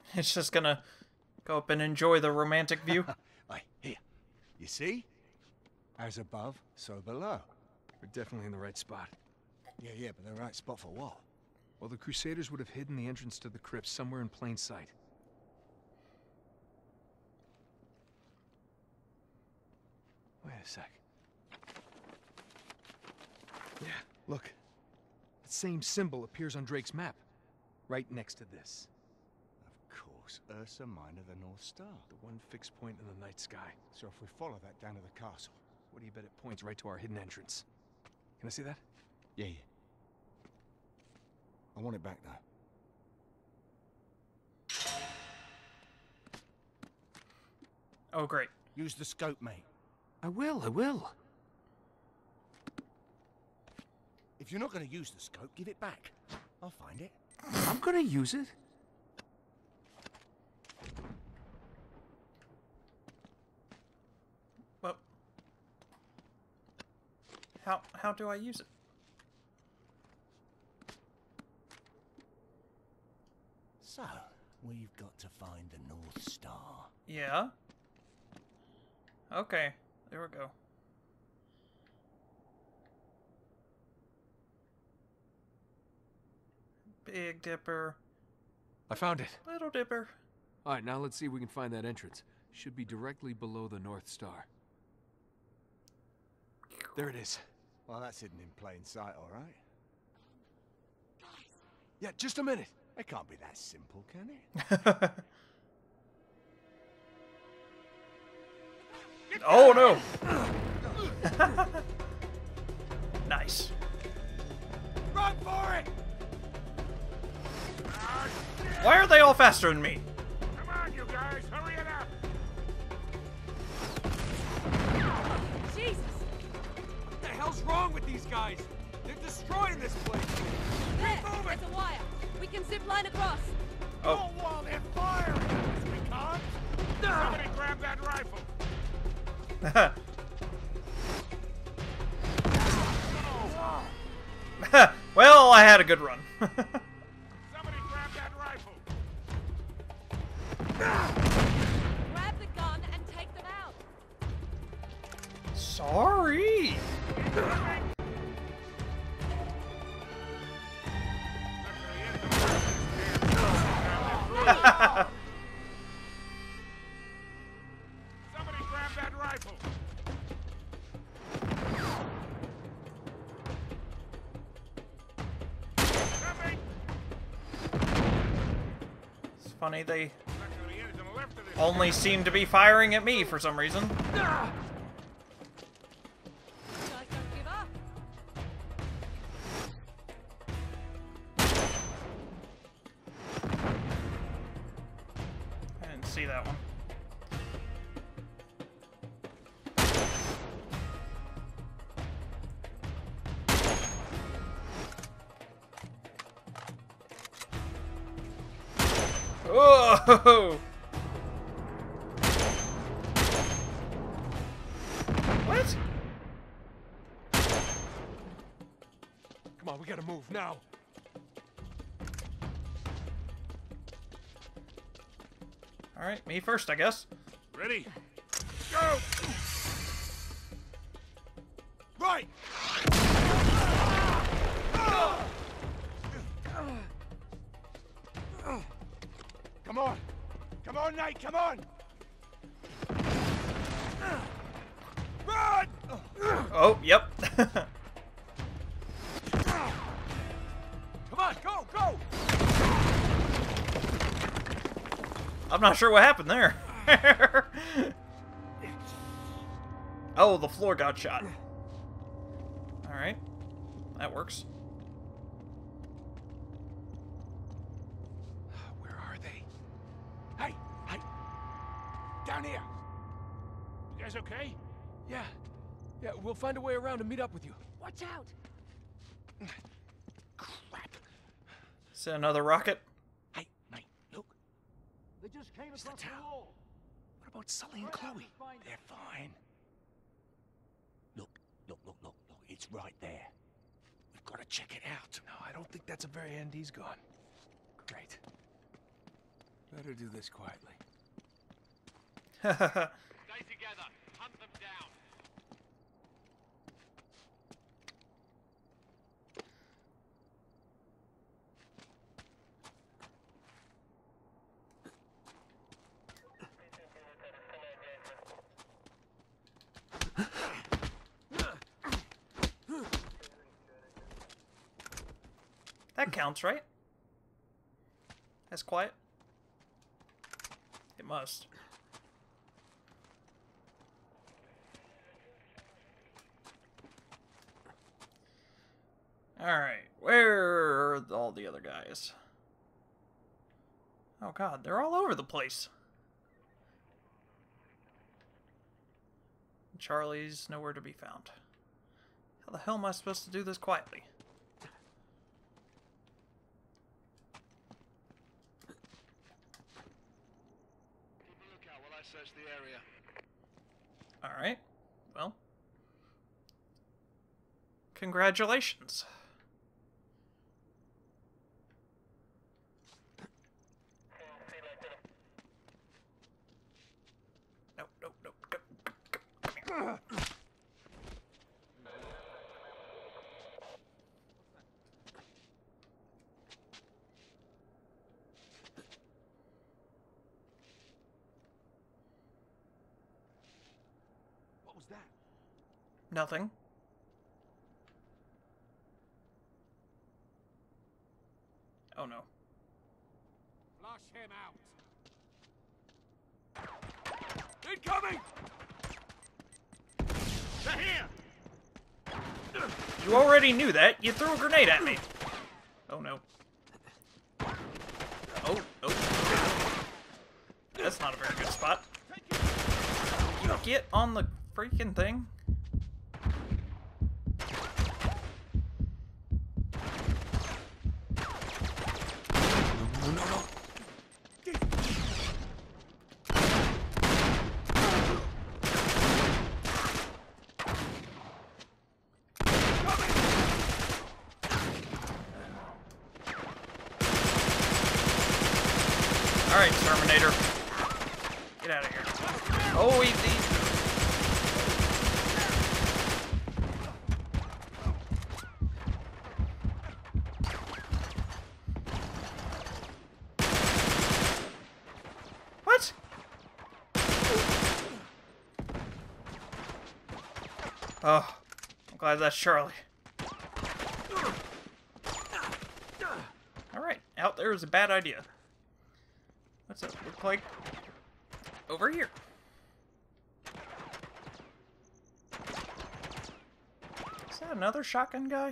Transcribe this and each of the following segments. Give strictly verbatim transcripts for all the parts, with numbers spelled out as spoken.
It's just gonna go up and enjoy the romantic view. Hey, here. You see? As above, so below. We're definitely in the right spot. Yeah, yeah, but the right spot for what? Well, the Crusaders would have hidden the entrance to the crypt somewhere in plain sight. Wait a sec. Yeah, look. The same symbol appears on Drake's map. Right next to this. Of course, Ursa Minor, the North Star. The one fixed point in the night sky. So if we follow that down to the castle... What do you bet it points right to our hidden entrance? Can I see that? Yeah, yeah. I want it back now. Oh, great. Use the scope, mate. I will, I will. If you're not going to use the scope, give it back. I'll find it. I'm gonna use it. Well, how how do I use it? So, we've got to find the North Star. Yeah. Okay, there we go. Big Dipper. I found it. Little Dipper. All right, now let's see if we can find that entrance. Should be directly below the North Star. There it is. Well, that's hidden in plain sight, all right? Yeah, just a minute. It can't be that simple, can it? Oh no! Nice. Run for it! Why are they all faster than me? Come on, you guys, hurry it up! Jesus! What the hell's wrong with these guys? They're destroying this place. There! There's a wire! We can zip line across! Oh. Don't while they're firing! We can't! Somebody grab that rifle! Well, I had a good run. Somebody grab that rifle! Grab the gun and take them out! Sorry. Somebody grab that rifle! Coming! It's funny they Back to the end to the left of this. only seem to be firing at me for some reason. You guys don't give up! I didn't see that one. Whoa! What? Come on, we gotta move now. All right, me first, I guess. Ready? Go! Right! Come on! Come on, Nate, come on! Run! Oh, yep. Come on, go, go! I'm not sure what happened there. Oh, the floor got shot. Alright. That works. Where are they? Hey, hey! Down here! You guys okay? Yeah. Yeah, we'll find a way around to meet up with you. Watch out! Crap! Is it another rocket? Hey, mate, look. They just came It's the across the tower. wall. What about Sully and Chloe? They're fine. Look, look, look, look, look. It's right there. We've got to check it out. No, I don't think that's a very end. He's gone. Great. Better do this quietly. Stay together. Hunt them down. That counts, right? That's quiet. It must. Alright, where are all the other guys? Oh god, they're all over the place. Charlie's nowhere to be found. How the hell am I supposed to do this quietly? Keep a lookout while I search the area. Alright, well. Congratulations. Nope, nope, nope. Go, go, go, come here. What was that? Nothing. Oh no. Flush him out. Incoming! They're here! You already knew that. You threw a grenade at me. Oh no. Oh, oh. That's not a very good spot. You get on the freaking thing. No, no, no. Alright, Terminator. Get out of here. Oh, he, he... What? Oh, I'm glad that's Charlie. Alright, out there is a bad idea. What's it look like over here? Is that another shotgun guy?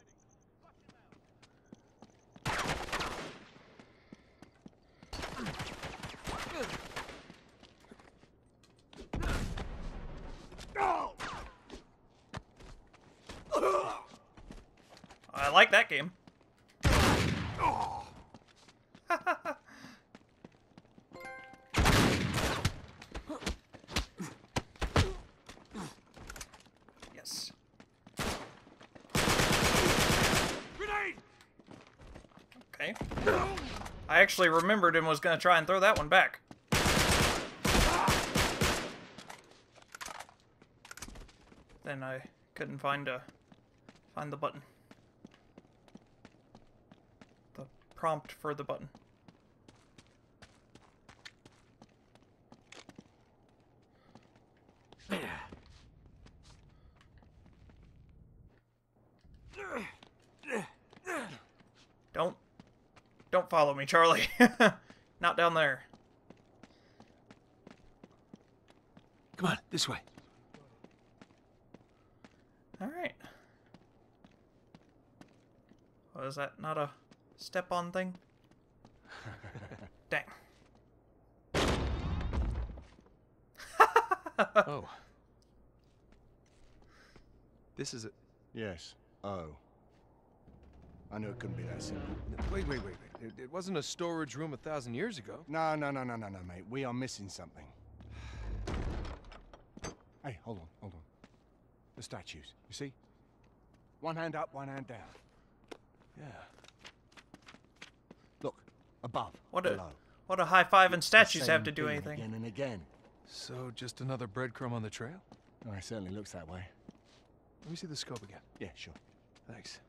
I like that game. Yes. Grenade! Okay. I actually remembered and was gonna try and throw that one back. Then I couldn't find a find the button. The prompt for the button. Don't don't follow me, Charlie. Not down there. Come on, this way. Alright. Oh, is that not a step-on thing? Dang. Oh. This is a... Yes. Oh. I knew it couldn't be that simple. Wait, wait, wait, wait. It, it wasn't a storage room a thousand years ago. No, no, no, no, no, no, mate. We are missing something. Hey, hold on, hold on. The statues, you see? One hand up, one hand down. Yeah. Look, above, What a below. What do high five and The statues same have to do thing anything? Again and again. So, just another breadcrumb on the trail? Oh, it certainly looks that way. Let me see the scope again. Yeah, sure. Thanks.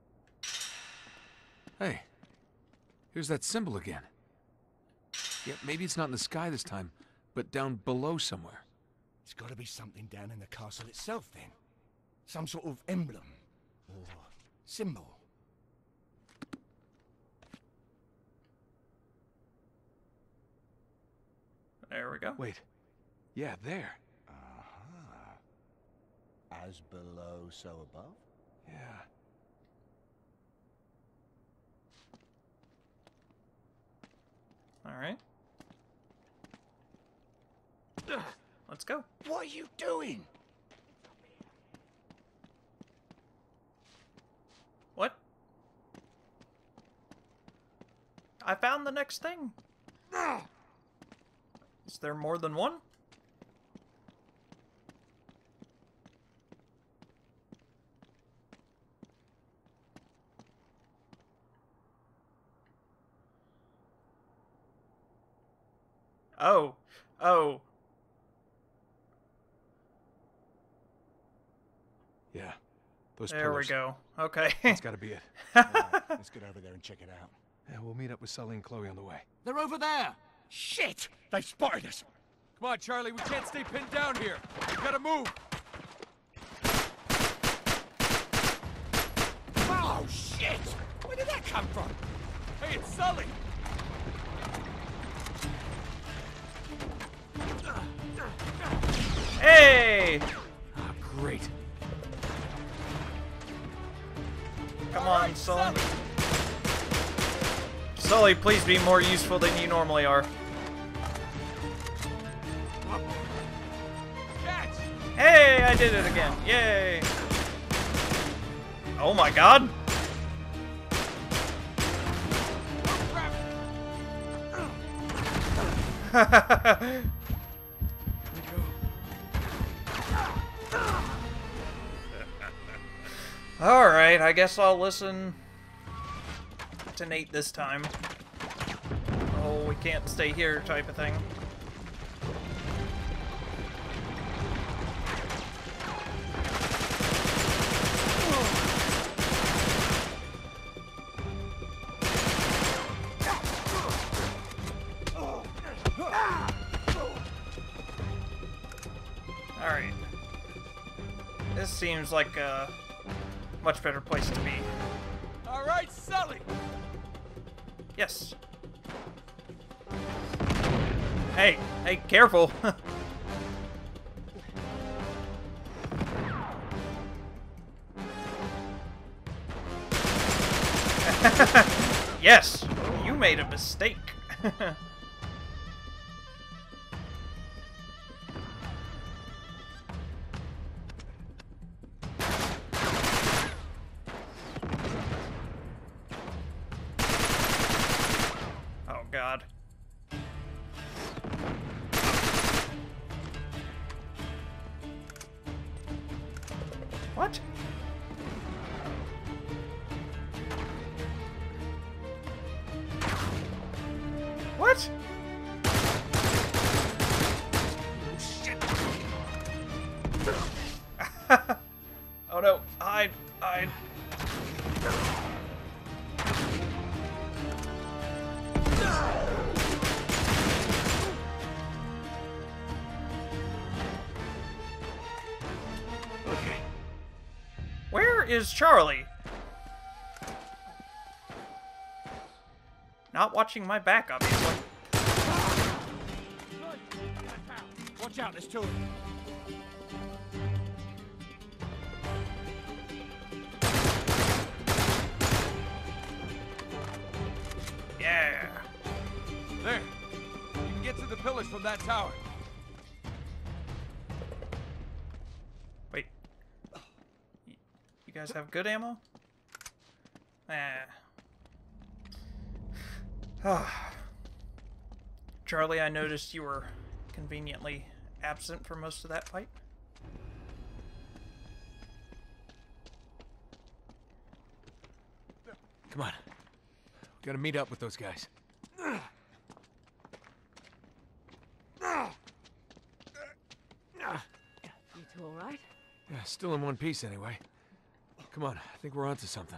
Hey, here's that symbol again. Yeah, maybe it's not in the sky this time, but down below somewhere. It's got to be something down in the castle itself, then. Some sort of emblem or symbol. There we go. Wait. Yeah, there. Aha. As below, so above? Yeah. All right. Let's go. What are you doing? What? I found the next thing. Is there more than one? Oh. Oh. Yeah. Those There we pillars. go. Okay. That's gotta be it. Right, let's get over there and check it out. Yeah, we'll meet up with Sully and Chloe on the way. They're over there. Shit! They've spotted us! Come on, Charlie. We can't stay pinned down here. We gotta move. Oh, shit! Where did that come from? Hey, it's Sully. Hey! Ah, great. Come on, Sully. Sully, please be more useful than you normally are. Catch! Hey, I did it again. Yay. Oh my god. Alright, I guess I'll listen to Nate this time. Oh, we can't stay here type of thing. Alright. This seems like a much better place to be. All right, Sully. Yes. Hey, hey, careful. Yes, you made a mistake. Oh God. What? What? Oh no, hide, hide. Okay. Where is Charlie? Not watching my back, obviously. Watch out, there's two of them. Yeah. There. You can get to the pillars from that tower. Wait. Y- You guys have good ammo? Ah. Charlie, I noticed you were conveniently absent for most of that fight. Come on. Gotta meet up with those guys. Still in one piece, anyway. Come on, I think we're onto something.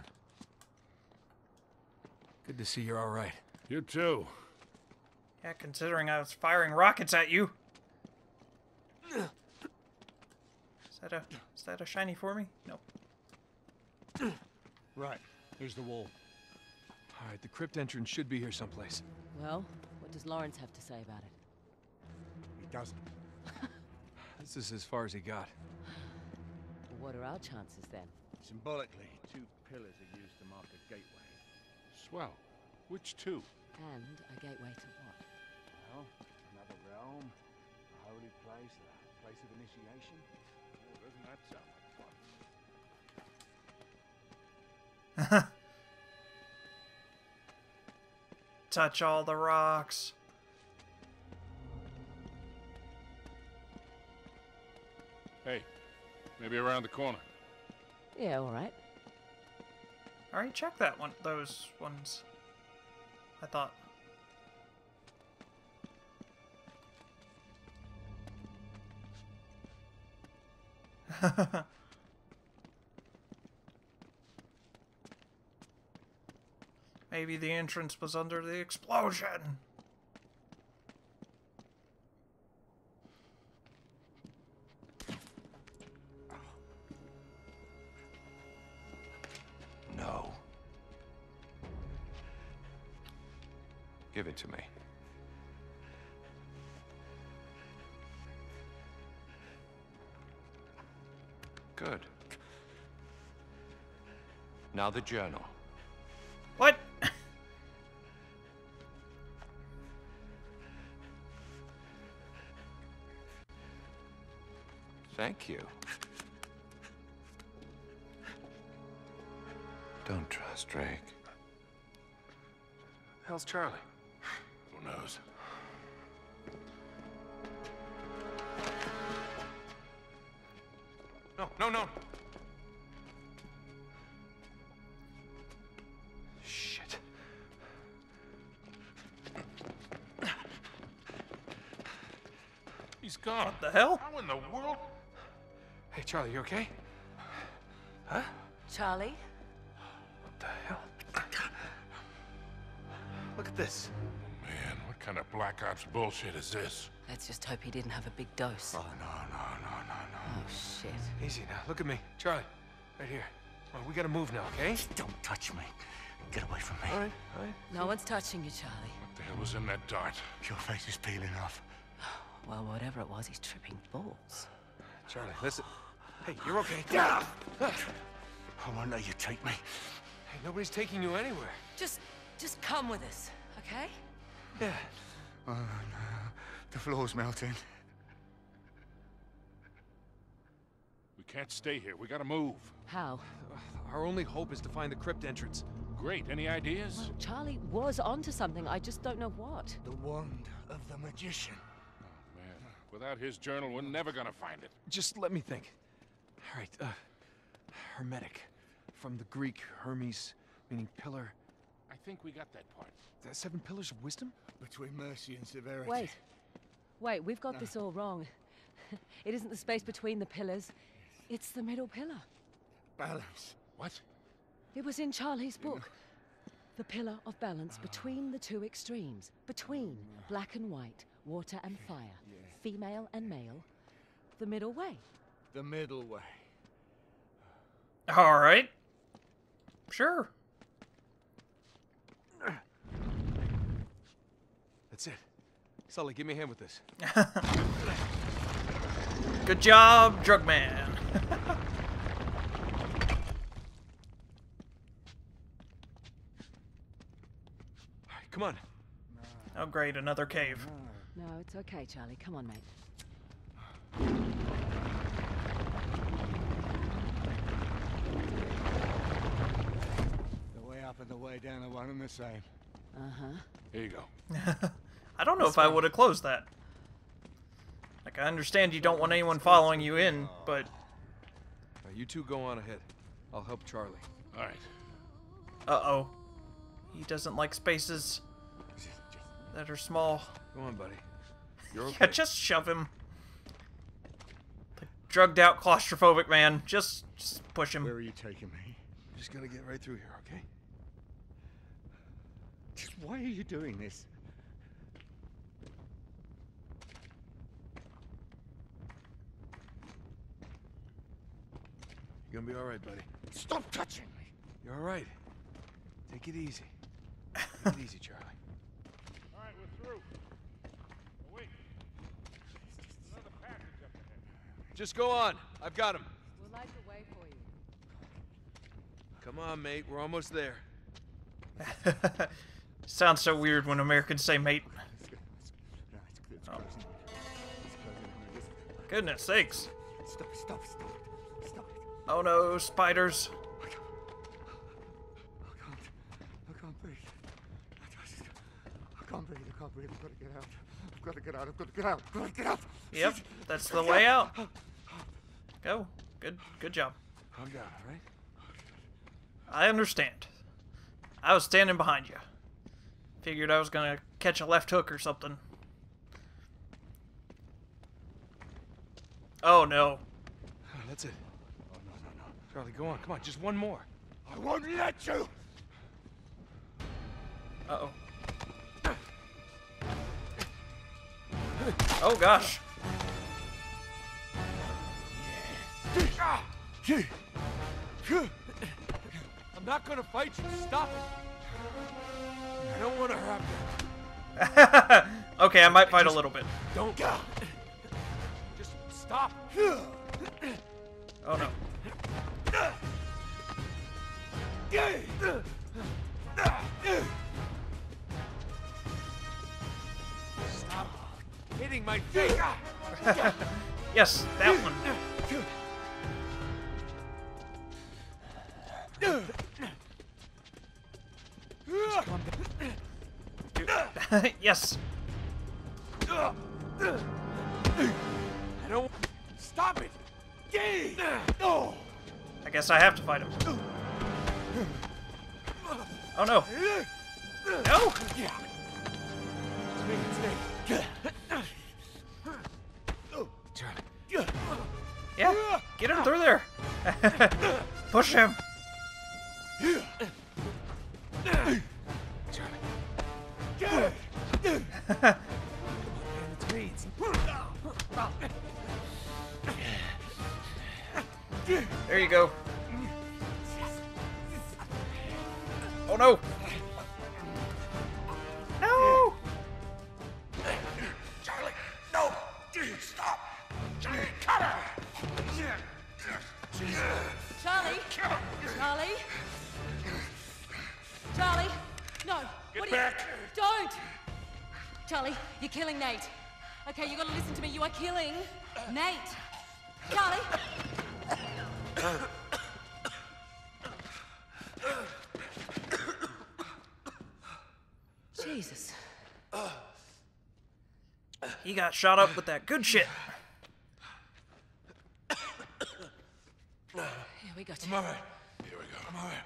Good to see you're all right. You too. Yeah, considering I was firing rockets at you. Is that a is that a shiny for me? No. Right, here's the wall. All right, the crypt entrance should be here someplace. Well, what does Lawrence have to say about it? He doesn't. This is as far as he got. Well, what are our chances then? Symbolically, two pillars are used to mark a gateway. Swell. Which two? And a gateway to what? Well, another realm, a holy place, a place of initiation. Oh, doesn't that sound like fun? Touch all the rocks. Hey, maybe around the corner. Yeah, all right. Alright, check that one. Those ones. I thought. Maybe the entrance was under the explosion. No. Give it to me. Good. Now the journal. What? Thank you. Don't trust Drake. Hell's Charlie? Who knows? No, no, no. Shit. He's gone. What the hell? How in the world? Hey, Charlie, you okay? Huh? Charlie? What the hell? Look at this. Man, what kind of Black Ops bullshit is this? Let's just hope he didn't have a big dose. Oh, no, no, no, no, no. Oh, shit. Easy now. Look at me. Charlie, right here. Well, we gotta move now, okay? Don't touch me. Get away from me. All right, all right. No one's touching you, Charlie. What the hell was in that dart? Your face is peeling off. Well, whatever it was, he's tripping balls. Charlie, listen. Hey, you're okay. I won't let you take me. Hey, nobody's taking you anywhere. Just, just come with us, okay? Yeah. Oh, no. The floor's melting. We can't stay here. We gotta move. How? Our only hope is to find the crypt entrance. Great. Any ideas? Well, Charlie was onto something. I just don't know what. The wand of the magician. Oh, man. Without his journal, we're never gonna find it. Just let me think. All right, uh, hermetic. From the Greek, Hermes, meaning pillar. I think we got that part. The seven pillars of wisdom? Between mercy and severity. Wait. Wait, we've got this all wrong. It isn't the space between the pillars. It's the middle pillar. Balance. What? It was in Charlie's book. The pillar of balance between the two extremes. Between black and white, water and fire, female and male. The middle way. The middle way. Alright. Sure. That's it. Sully, give me a hand with this. Good job, drug man. All right, come on. Oh great, another cave. No, it's okay, Charlie. Come on, mate. The way up and the way down are one and the same. Uh-huh. Here you go. I don't know if I would have closed that. Like, I understand you don't want anyone following you in, but... Uh, you two go on ahead. I'll help Charlie. All right. Uh-oh. He doesn't like spaces that are small. Go on, buddy. You're okay. Yeah, just shove him. Like, drugged out claustrophobic man. Just, just push him. Where are you taking me? Just gonna get right through here, okay? Just why are you doing this? You're gonna be all right, buddy. Stop touching me! You're all right. Take it easy. Take it easy, Charlie. All right, we're through. Oh, wait. Another passage up ahead. Just go on. I've got him. We'll light the way for you. Come on, mate. We're almost there. Sounds so weird when Americans say mate. It's, it's, no, it's, it's Oh. closing. It's closing. It's, Goodness sakes. stop, stop, stop it. Stop it. Oh no, spiders. I can't. I can't. I can't breathe. I just. I can't breathe. I can't breathe. I've got to get out. I've got to get out. I've got to get out. I've got to get out. Yep, that's the way out. Go. Good, good job. Calm down, all right? I understand. I was standing behind you. Figured I was gonna catch a left hook or something. Oh no. Oh, that's it. Oh, no, no, no. Charlie, go on. Come on. Just one more. I won't let you. Uh-oh. Oh gosh. I'm not gonna fight you. Stop it. I don't want to hurt you. Okay, I might fight a little bit. Don't. Just stop. Oh no. Stop hitting my face. Yes, that one. Dude. Yes. I don't. Stop it. I guess I have to fight him. Oh no. No. It's me. It's me. Charlie. Yeah. Get him through there. Push him. Charlie. It's me. It's... There you go. Oh no. No. Charlie, no! Stop! Charlie, cut her! Charlie! Charlie! Charlie! No! Get what back. Are you... Don't! Charlie, you're killing Nate. Okay, you gotta listen to me. You are killing Nate. Charlie! Jesus. He got shot up with that good shit. Here we go. I'm all right. Here we go. I'm all right.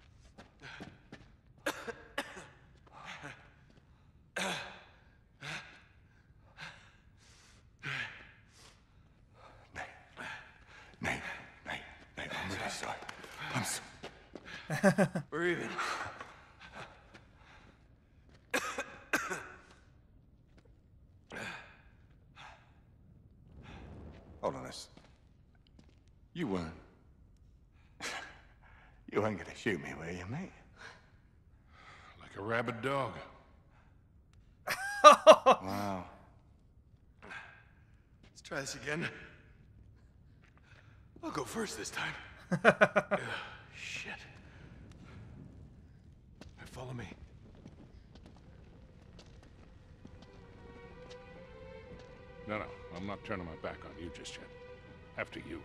Nate, Nate, Nate, I'm really sorry. I'm sorry. We're even. Hold on this. You weren't. You weren't gonna shoot me, were you, mate? Like a rabid dog. Wow. Let's try this again. I'll go first this time. Ugh, shit. Now follow me. No, no, I'm not turning my back on you just yet. After you.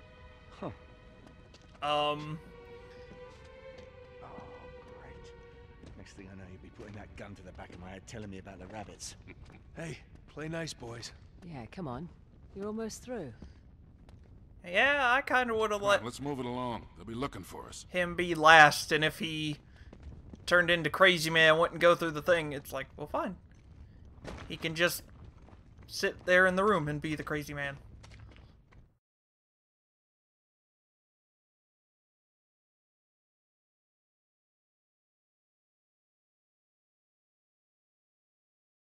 Um. Oh, great. Next thing I know, you'll be putting that gun to the back of my head telling me about the rabbits. Hey, play nice, boys. Yeah, come on. You're almost through. Yeah, I kind of would have Come let on, let's move it along. They'll be looking for us. him be last, and if he turned into Crazy Man, wouldn't go through the thing, it's like, well, fine. He can just sit there in the room and be the Crazy Man.